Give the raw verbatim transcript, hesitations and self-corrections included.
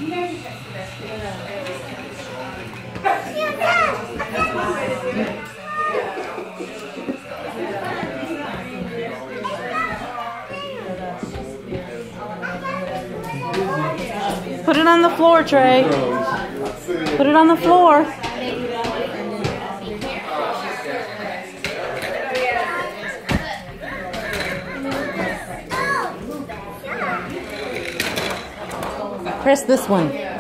Put it on the floor, Trey. Put it on the floor. Press this one.